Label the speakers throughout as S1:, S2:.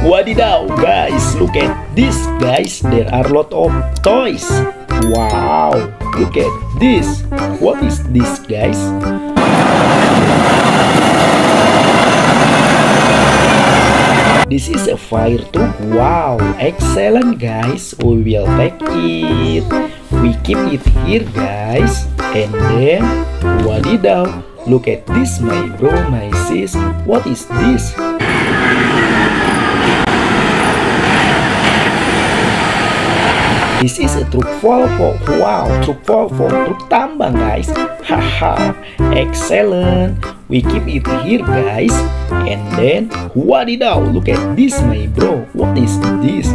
S1: Wadidaw, guys, look at this, guys. There are a lot of toys. Wow, look at this. What is this, guys? This is a fire truck. Wow, excellent, guys. We will take it. We keep it here, guys. And then, wadidaw, look at this, my bro, my sis. What is this? This is a truck Volvo. Wow, truck Volvo, truk tambang, guys. Haha, excellent. We keep it here, guys. And then, wadidaw, look at this, my bro. What is this?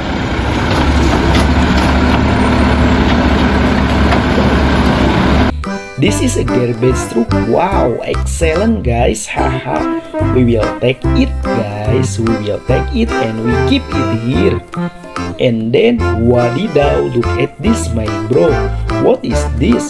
S1: This is a garbage truck. Wow, excellent, guys. Haha, we will take it, guys. We will take it and we keep it here. And then, wadidaw, look at this, my bro. What is this?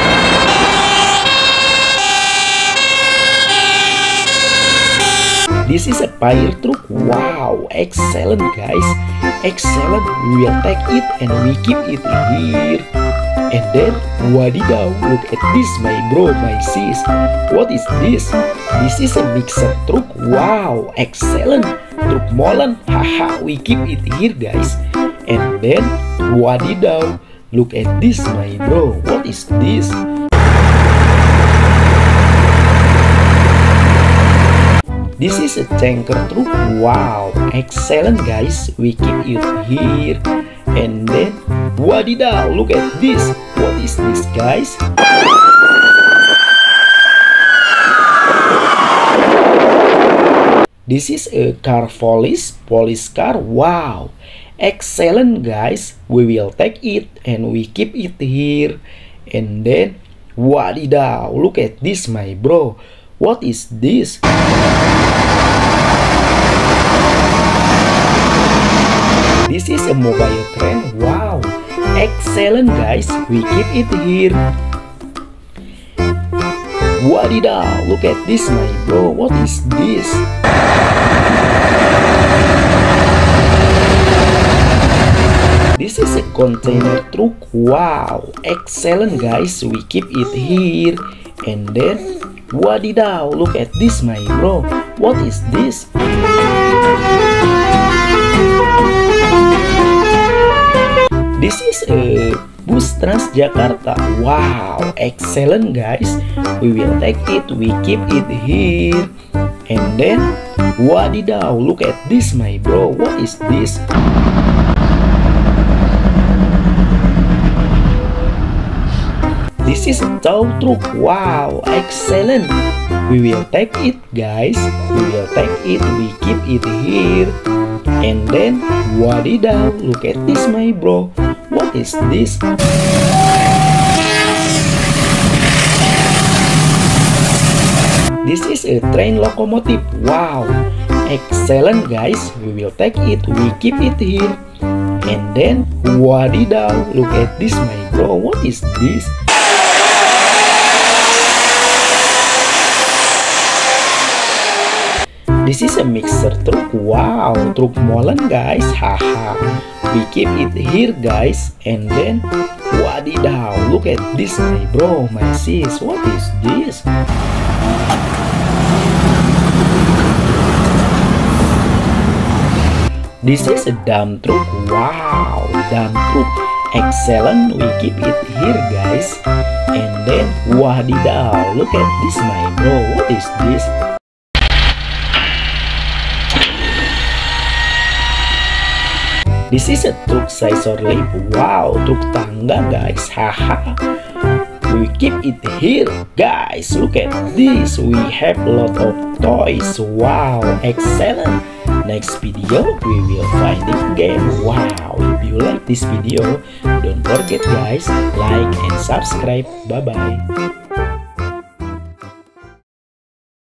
S1: This is a fire truck. Wow, excellent, guys. Excellent. We will take it and we keep it here. And then, wadidaw, look at this, my bro, my sis. What is this? This is a mixer truck. Wow, excellent. Truk molen. Haha, we keep it here, guys. And then, wadidaw, look at this, my bro. What is this? This is a tanker truck. Wow, excellent, guys. We keep it here. And then, wadidaw, look at this. What is this, guys? This is a car police car. Wow, excellent, guys. We will take it and we keep it here. And then, wadidaw, look at this, my bro. What is this? This is a mobile train. Wow, excellent, guys. We keep it here. Wadidaw, look at this, my bro. What is this? This is a container truck. Wow, excellent, guys. We keep it here. And then, wadidaw, look at this, my bro. What is this? This is a bus Transjakarta. Wow, excellent, guys. We will take it, we keep it here. And then, wadidaw, look at this, my bro. What is this? This is a tow truck. Wow, excellent. We will take it, guys. We will take it, we keep it here. And then, wadidaw, look at this, my bro. What is this? This is a train locomotive. Wow, excellent, guys. We will take it, we keep it here. And then, wadidaw, look at this, my bro. What is this? This is a mixer truck. Wow, truk molen, guys. Haha, we keep it here, guys. And then, wadidaw, look at this, my bro, my sis. What is this? This is a dump truck. Wow, dump truck. Excellent. We keep it here, guys. And then, wadidaw, look at this, my bro. What is this? This is a truck scissor lift. Wow, truk tangga, guys. Haha. We keep it here, guys. Look at this. We have a lot of toys. Wow, excellent. Next video, we will find it again. Wow, if you like this video, don't forget, guys, like and subscribe. Bye-bye.